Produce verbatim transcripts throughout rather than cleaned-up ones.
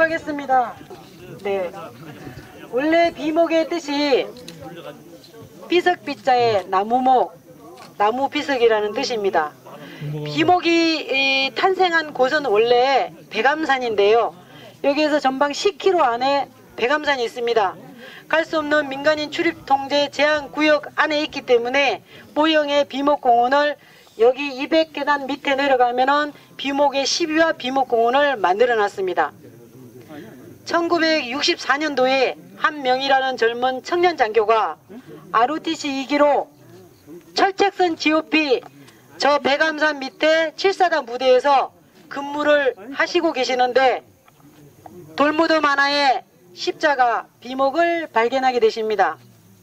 하겠습니다. 네, 원래 비목의 뜻이 비석비자의 나무목, 나무비석이라는 뜻입니다. 비목이 탄생한 곳은 원래 백암산인데요. 여기에서 전방 십 킬로미터 안에 백암산이 있습니다. 갈 수 없는 민간인 출입 통제 제한 구역 안에 있기 때문에 모형의 비목공원을 여기 이백 계단 밑에 내려가면은 비목의 십이화 비목공원을 만들어 놨습니다. 천구백육십사 년도에 한명이라는 젊은 청년 장교가 알오티씨 이 기로 철책선 지오피 저 백암산 밑에 칠사단 부대에서 근무를 하시고 계시는데 돌무덤 하나에 십자가 비목을 발견하게 되십니다.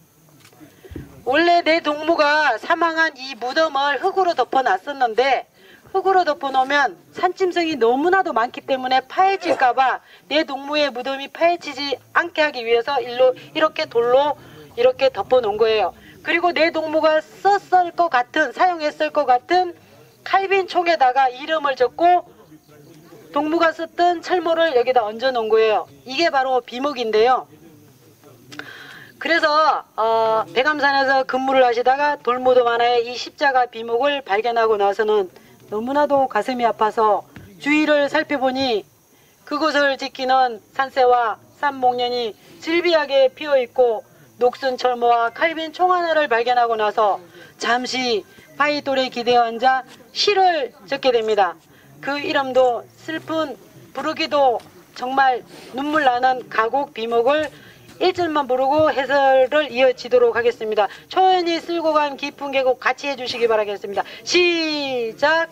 원래 내 동무가 사망한 이 무덤을 흙으로 덮어놨었는데 흙으로 덮어놓으면 산짐승이 너무나도 많기 때문에 파헤칠까봐 내 동무의 무덤이 파헤치지 않게 하기 위해서 일로 이렇게 돌로 이렇게 덮어놓은 거예요. 그리고 내 동무가 썼을 것 같은 사용했을 것 같은 칼빈 총에다가 이름을 적고 동무가 썼던 철모를 여기다 얹어 놓은 거예요. 이게 바로 비목인데요. 그래서 어, 백암산에서 근무를 하시다가 돌무덤 하나에 이 십자가 비목을 발견하고 나서는 너무나도 가슴이 아파서 주위를 살펴보니 그곳을 지키는 산새와 산목련이 질비하게 피어있고 녹슨 철모와 칼빈 총 하나를 발견하고 나서 잠시 파이돌에 기대어 앉아 시를 적게 됩니다. 그 이름도 슬픈 부르기도 정말 눈물 나는 가곡 비목을 일 절만 부르고 해설을 이어지도록 하겠습니다. 초연이 쓸고 간 깊은 계곡 같이 해주시기 바라겠습니다. 시작!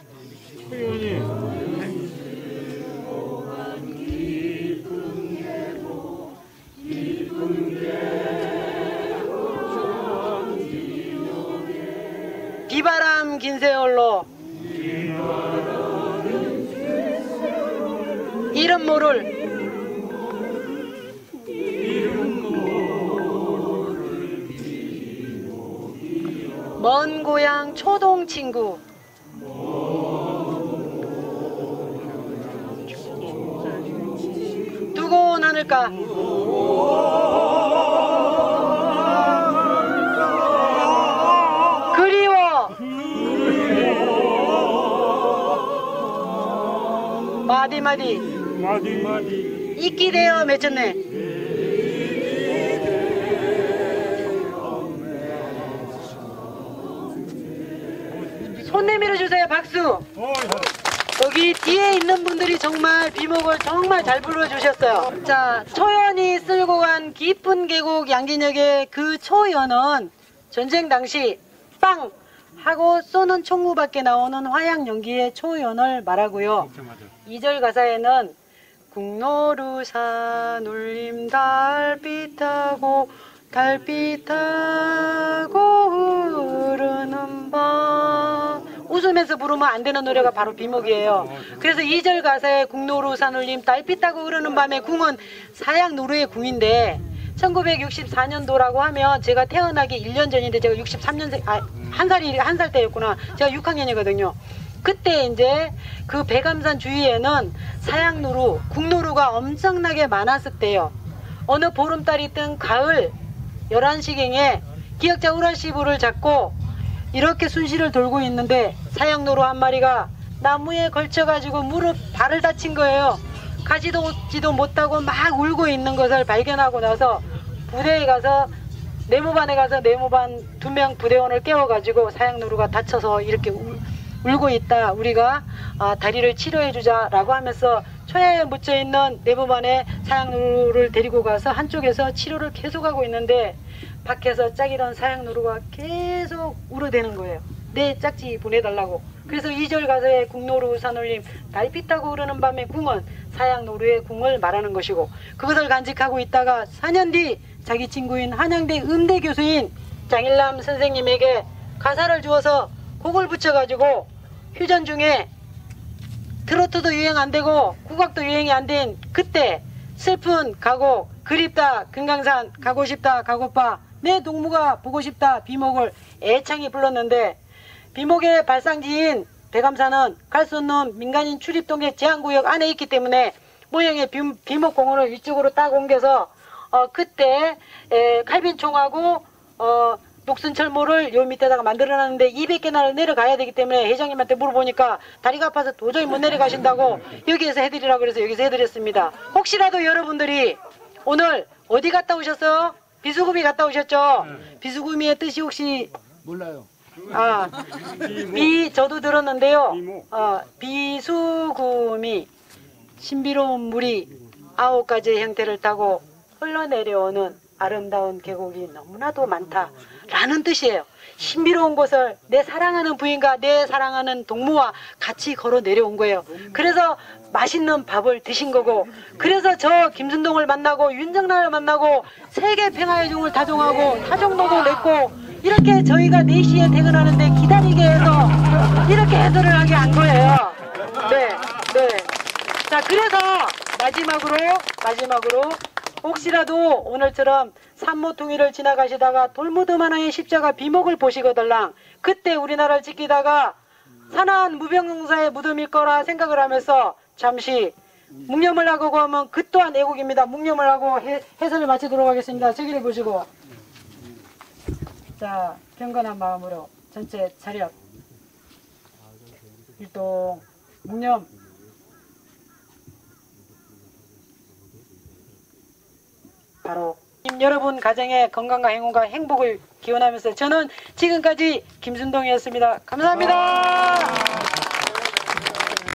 비바람 긴 세월로 이름 모를 먼 고향 초동 친구 두고 나눌까 그리워 마디마디 마디마디 있기 되어 맺혔네. 손 내밀어 주세요. 박수. 여기 뒤에 있는 분들이 정말 비목을 정말 잘 불러주셨어요. 자, 초연이 쓸고 간 깊은 계곡 양진역의 그 초연은 전쟁 당시 빵 하고 쏘는 총무 밖에 나오는 화약 연기의 초연을 말하고요. 이 절 가사에는 국노루산 울림 달빛 타고 달빛 타고 흐르는 밤 웃으면서 부르면 안 되는 노래가 바로 비목이에요. 그래서 이 절 가사에 국노루산 울림 달빛 타고 흐르는 밤의 궁은 사약노루의 궁인데 천구백육십사 년도라고 하면 제가 태어나기 일 년 전인데 제가 육십삼 년생 아 한 살이 한 살 때였구나. 제가 육 학년이거든요. 그때 이제 그 백암산 주위에는 사약노루, 국노루가 엄청나게 많았을 때요. 어느 보름달이 뜬 가을 열한 시경에 기역자 우라시부를 잡고 이렇게 순시를 돌고 있는데 사약노루 한 마리가 나무에 걸쳐가지고 무릎 발을 다친 거예요. 가지도 오지도 못하고 막 울고 있는 것을 발견하고 나서 부대에 가서 네모반에 가서 네모반 두 명 부대원을 깨워가지고 사약노루가 다쳐서 이렇게 울, 울고 있다. 우리가 아, 다리를 치료해주자 라고 하면서 초야에 묻혀있는 네모반에 사약노루를 데리고 가서 한쪽에서 치료를 계속하고 있는데 밖에서 짝이던 사약노루가 계속 울어대는 거예요. 내 짝지 보내달라고. 그래서 이 절 가사에 국노루 산울림 달빛 타고 흐르는 밤의 궁은 사약노루의 궁을 말하는 것이고 그것을 간직하고 있다가 사 년 뒤 자기 친구인 한양대 음대 교수인 장일남 선생님에게 가사를 주어서 곡을 붙여가지고 휴전 중에 트로트도 유행 안되고 국악도 유행이 안된 그때 슬픈 가곡 그립다 금강산 가고 싶다 가고파 내 동무가 보고 싶다 비목을 애창히 불렀는데 비목의 발상지인 백암산은 갈 수 없는 민간인 출입동의 제한구역 안에 있기 때문에 모형의 비, 비목공원을 위쪽으로 딱 옮겨서 어, 그때 에, 칼빈총하고 어, 녹슨철모를 요 밑에다가 만들어놨는데 이백 개나 내려가야 되기 때문에 회장님한테 물어보니까 다리가 아파서 도저히 못 내려가신다고 여기에서 해드리라고 그래서 여기서 해드렸습니다. 혹시라도 여러분들이 오늘 어디 갔다 오셨어요? 비수구미 갔다 오셨죠? 비수구미의 뜻이 혹시 몰라요. 아, 비 저도 들었는데요. 비모. 어, 비수구미 신비로운 물이 아홉 가지의 형태를 타고 흘러내려오는 아름다운 계곡이 너무나도 많다라는 뜻이에요. 신비로운 곳을 내 사랑하는 부인과 내 사랑하는 동무와 같이 걸어 내려온 거예요. 그래서 맛있는 밥을 드신 거고, 그래서 저 김순동을 만나고 윤정란을 만나고 세계 평화의 종을 다정하고 타종로도 냈고 이렇게 저희가 네 시에 퇴근하는데 기다리게 해서 이렇게 해설을 하게 한 거예요. 네, 네. 자, 그래서 마지막으로 마지막으로 혹시라도 오늘처럼 산모통일을 지나가시다가 돌무덤 하나의 십자가 비목을 보시거들랑 그때 우리나라를 지키다가 산한 무병용사의 무덤일 거라 생각을 하면서 잠시 묵념을 하고 가면 그 또한 애국입니다. 묵념을 하고 해, 해설을 마치도록 하겠습니다. 저기를 보시고, 자, 경건한 마음으로 전체 차렷 일동 묵념. 바로 여러분 가정의 건강과 행운과 행복을 기원하면서 저는 지금까지 김순동이었습니다. 감사합니다.